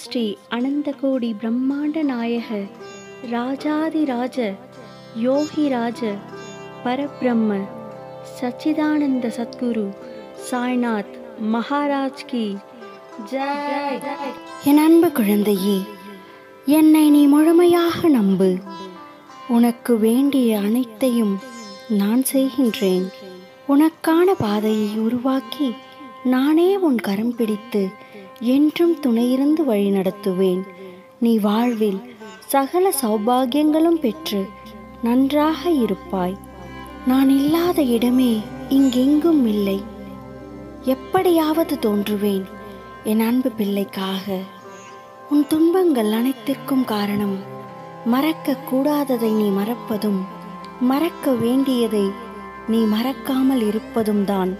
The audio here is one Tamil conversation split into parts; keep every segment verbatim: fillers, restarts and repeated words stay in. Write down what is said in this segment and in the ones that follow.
ஸ்ரீ அனந்தகோடி பிரம்மாண்ட நாயக ராஜாதிராஜ யோகிராஜ பரபிரம்ம சச்சிதானந்த சத்குரு சாய்நாத் மகாராஜ் கி ஜெய். என் அன்பு குழந்தையே, என்னை நீ முழுமையாக நம்பு. உனக்கு வேண்டிய அனைத்தையும் நான் செய்கின்றேன். உனக்கான பாதையை உருவாக்கி நானே உன் கரம் பிடித்து என்றும் துணையிருந்து வழி நடத்துவேன். நீ வாழ்வில் சகல சௌபாகியங்களும் பெற்று நன்றாக இருப்பாய். நான் இல்லாத இடமே இங்கெங்கும் இல்லை. எப்படியாவது தோன்றுவேன் என் அன்பு பிள்ளைக்காக. உன் துன்பங்கள் அனைத்திற்கும் காரணம் மறக்க கூடாததை நீ மறப்பதும் மறக்க வேண்டியதை நீ மறக்காமல் இருப்பதும் தான்.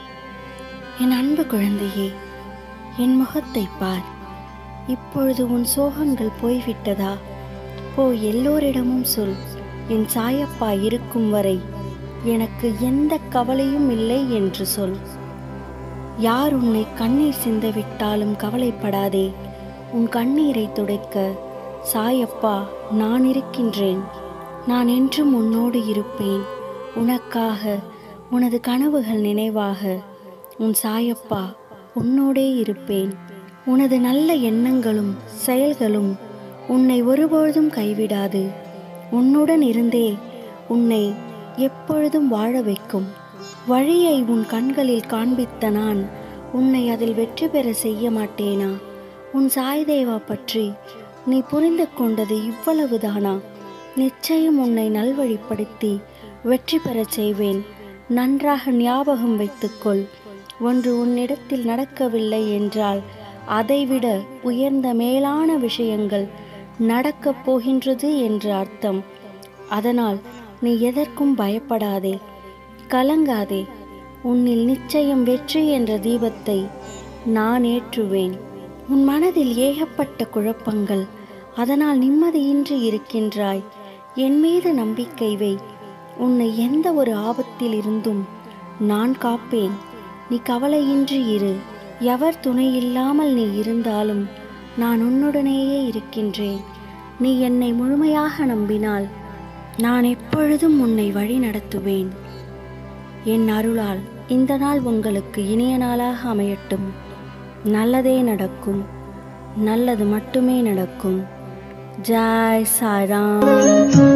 என் அன்பு குழந்தையே, என் முகத்தை பார். இப்பொழுது உன் சோகங்கள் போய்விட்டதா? போய் எல்லோரிடமும் சொல், என் சாயப்பா இருக்கும் வரை எனக்கு எந்த கவலையும் இல்லை என்று சொல். யார் உன்னை கண்ணீர் சிந்தவிட்டாலும் கவலைப்படாதே. உன் கண்ணீரை துடைக்க சாயப்பா நான் இருக்கின்றேன். நான் என்றும் உன்னோடு இருப்பேன். உனக்காக, உனது கனவுகள் நினைவாக உன் சாயப்பா உன்னோடே இருப்பேன். உனது நல்ல எண்ணங்களும் செயல்களும் உன்னை ஒருபொழுதும் கைவிடாது. உன்னுடன் இருந்தே உன்னை எப்பொழுதும் வாழ வைக்கும். வழியை உன் கண்களில் காண்பித்த நான் உன்னை அதில் வெற்றி பெற செய்ய மாட்டேனா? உன் சாய்தேவா பற்றி நீ புரிந்து கொண்டது இவ்வளவுதானா? நிச்சயம் உன்னை நல்வழிப்படுத்தி வெற்றி பெறச் செய்வேன். நன்றாக ஞாபகம் வைத்துக்கொள். ஒன்று உன்னிடத்தில் நடக்கவில்லை என்றால் அதைவிட உயர்ந்த மேலான விஷயங்கள் நடக்கப் போகின்றது என்று அர்த்தம். அதனால் நீ எதற்கும் பயப்படாதே, கலங்காதே. உன்னில் நிச்சயம் வெற்றி என்ற தீபத்தை நான் ஏற்றுவேன். உன் மனதில் ஏகப்பட்ட குழப்பங்கள், அதனால் நிம்மதியின்றி இருக்கின்றாய். என் மீது நம்பிக்கை வை. உன்னை எந்த ஒரு ஆபத்தில் இருந்தும் நான் காப்பேன். நீ கவலையின்றி இரு. எவர் துணை இல்லாமல் நீ இருந்தாலும் நான் உன்னுடனேயே இருக்கின்றேன். நீ என்னை முழுமையாக நம்பினால் நான் எப்பொழுதும் உன்னை வழி நடத்துவேன். என் அருளால் இந்த நாள் உங்களுக்கு இனிய நாளாக அமையட்டும். நல்லதே நடக்கும். நல்லது மட்டுமே நடக்கும். ஜெய் சாய்ராம்.